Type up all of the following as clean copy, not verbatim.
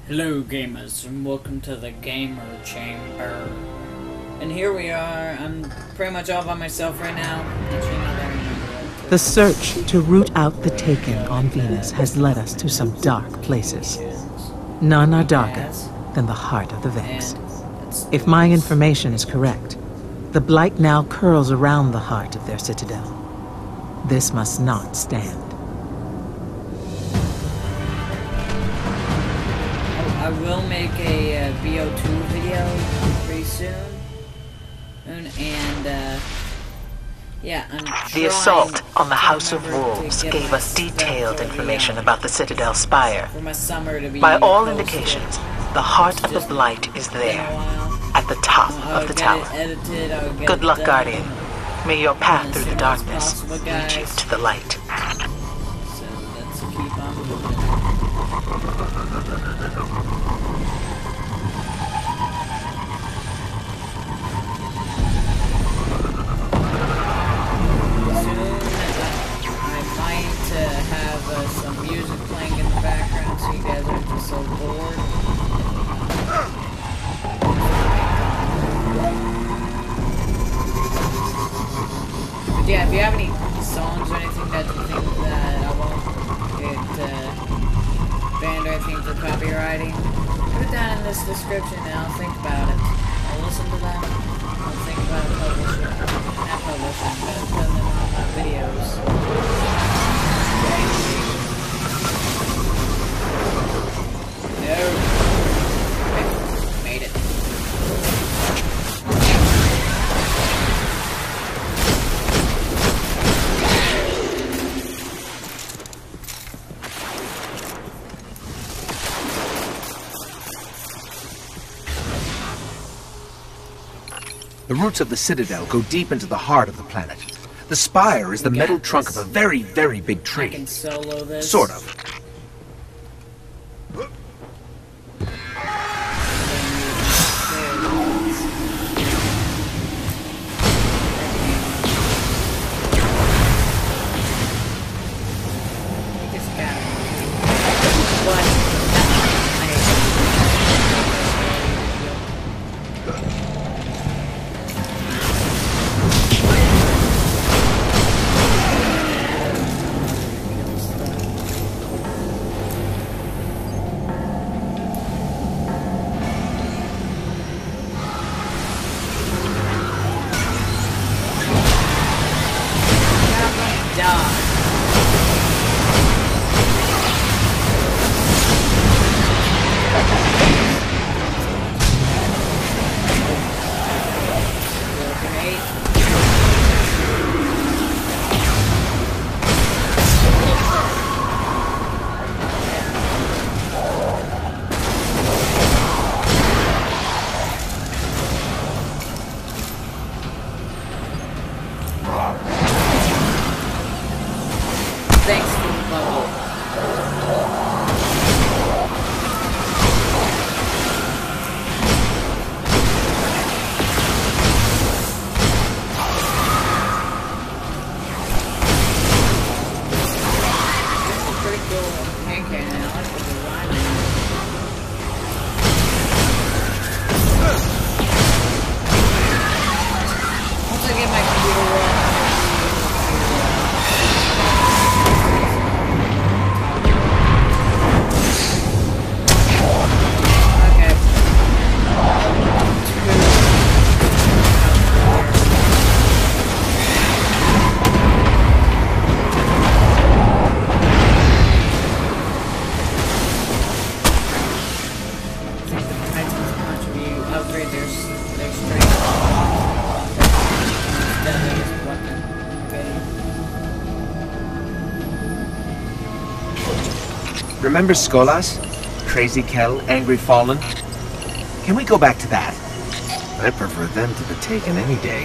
Hello gamers, and welcome to the Gamer Chamber. And here we are. I'm pretty much all by myself right now. Actually, not that I remember it. The search to root out the Taken on Venus has led us to some dark places. None are darker than the heart of the Vex. If my information is correct, the Blight now curls around the heart of their citadel. This must not stand. I will make a VO2 video pretty soon. And, yeah, The assault on the House of Wolves gave us detailed information about the Citadel Spire. By all indications, the heart of the Blight is there, at the top of the tower. Good luck, Guardian. May your path through the darkness lead you to the light. So let's keep on moving. Some music playing in the background so you guys aren't just so bored. But yeah, if you have any songs or anything that you think that I won't get banned or anything for copywriting, put it down in this description and I'll think about it. I'll listen to them. I'll think about publishing. Not publishing, but putting them on my videos. No. Okay, made it. The roots of the Citadel go deep into the heart of the planet. The spire is the metal trunk of a very, very big tree. I can solo this. Sort of. Thanks for the bubble. This is pretty cool. Hand cannon. I like the design. Once I get my computer running. Remember Skolas? Crazy Kel, Angry Fallen? Can we go back to that? I prefer them to the Taken any day.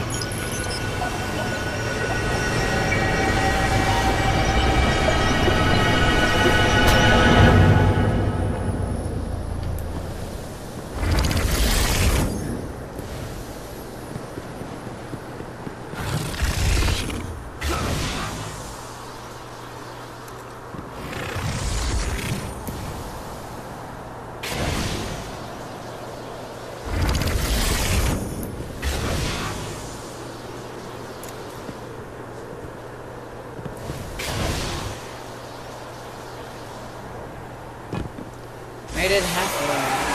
I did halfway.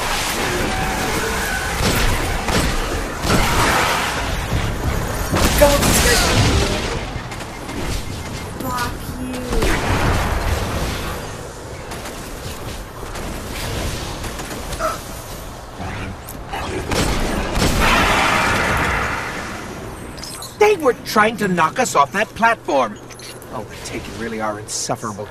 Go, fuck you. They were trying to knock us off that platform. Oh, I take it really are insufferable.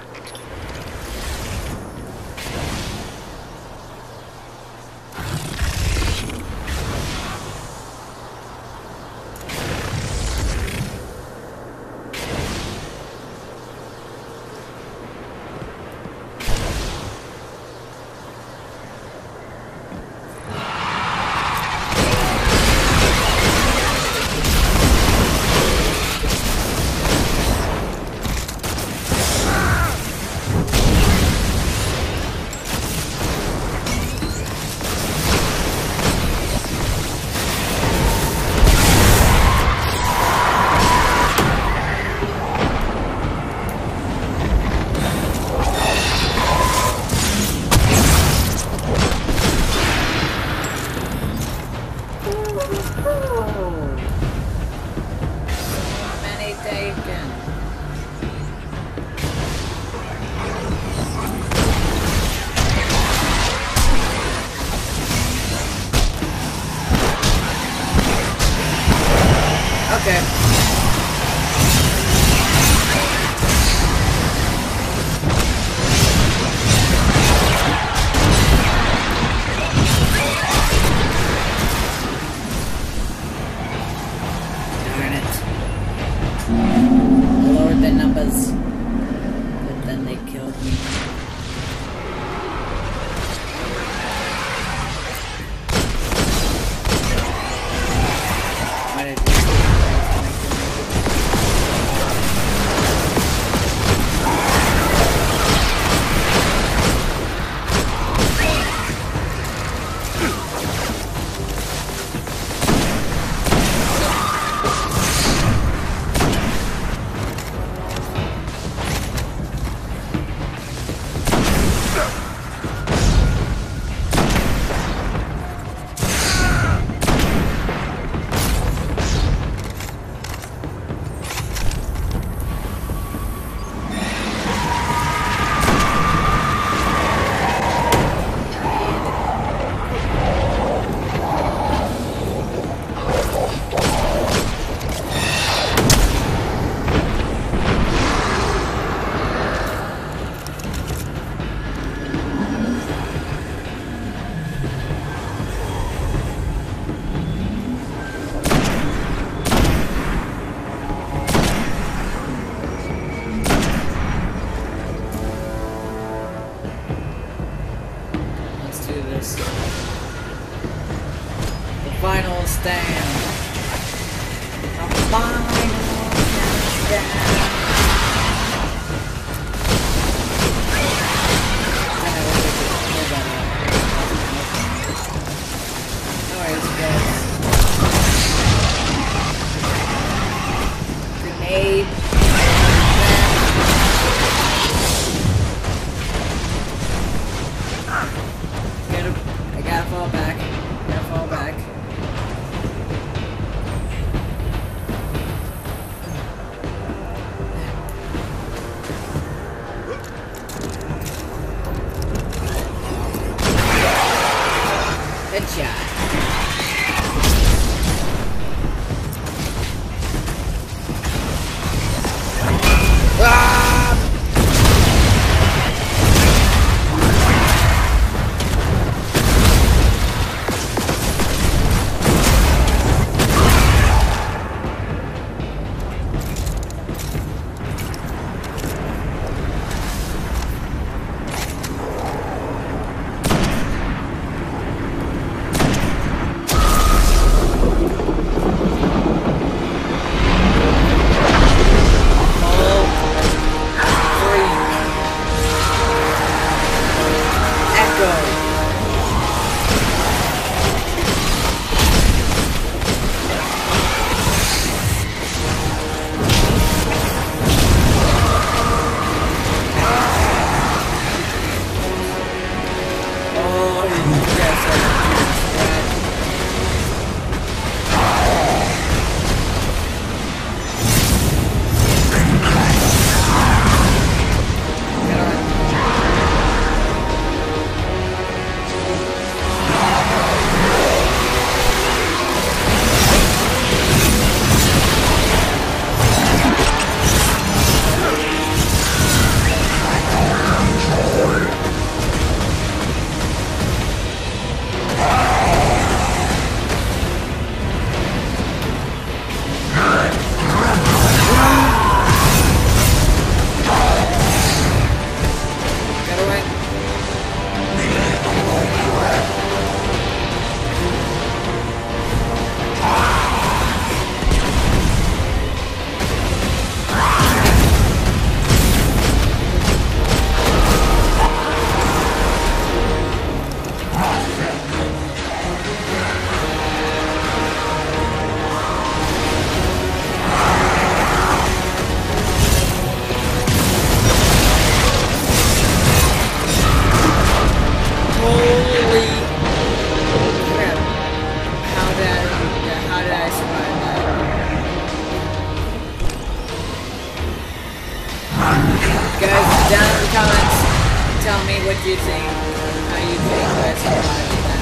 tell me what you think. How you think I survived that.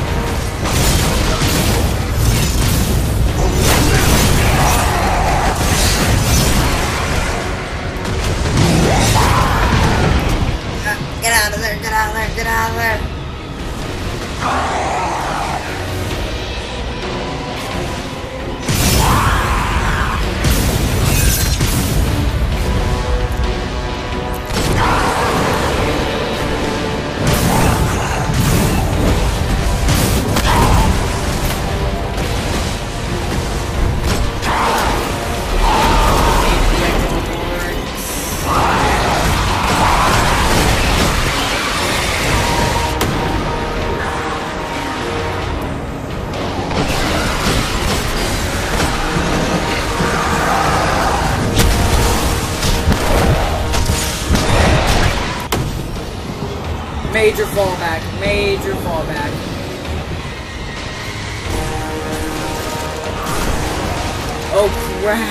Get out of there, get out of there, get out of there. Major fallback, major fallback. Oh crap.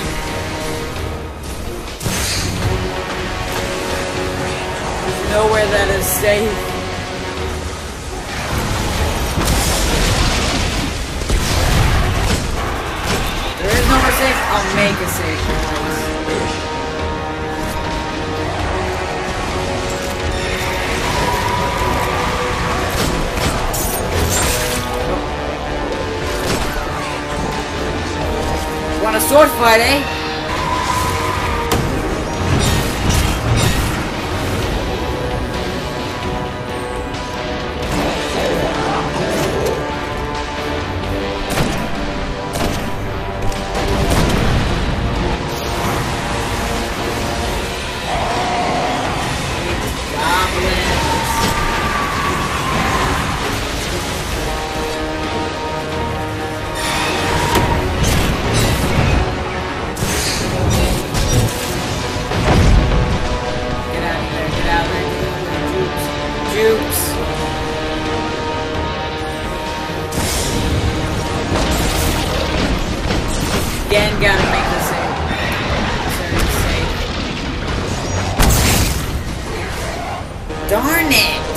There's nowhere that is safe. There is nowhere safe. I'll make a safe place. Want a sword fight, eh? Again, gotta make this safe. Darn it!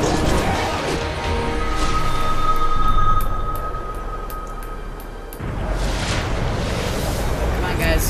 Come on, guys.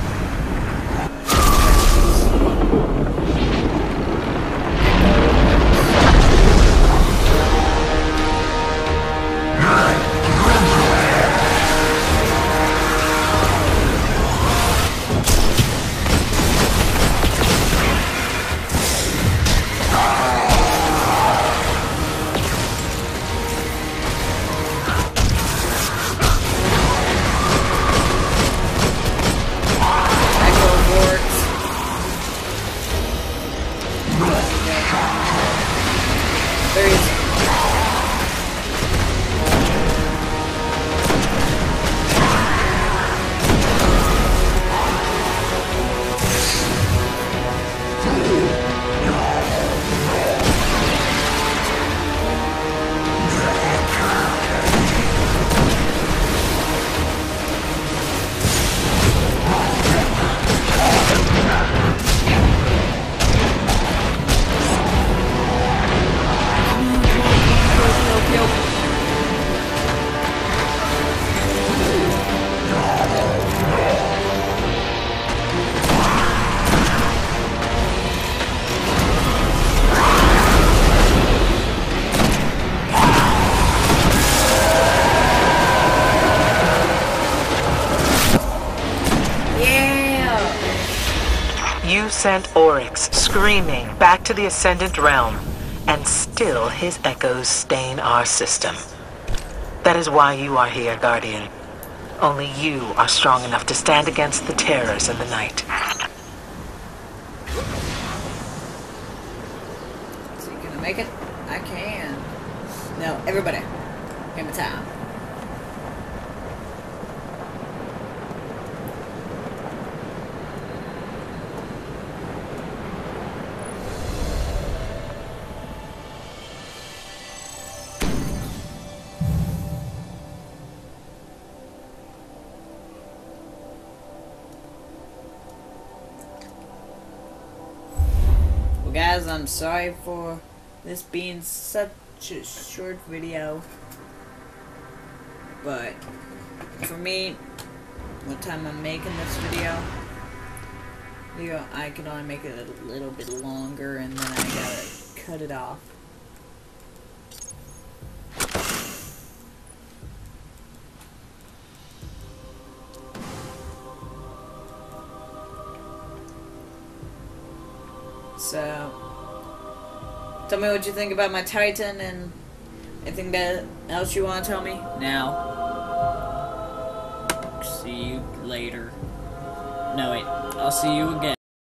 You sent Oryx screaming back to the Ascendant Realm, and still his echoes stain our system. That is why you are here, Guardian. Only you are strong enough to stand against the terrors in the night. So you gonna make it? I can. No, everybody. Give me time. guys, I'm sorry for this being such a short video. But for me, what time I'm making this video, I can only make it a little bit longer, and then I gotta cut it off. So, tell me what you think about my Titan and anything else you want to tell me now. See you later. No, wait. I'll see you again.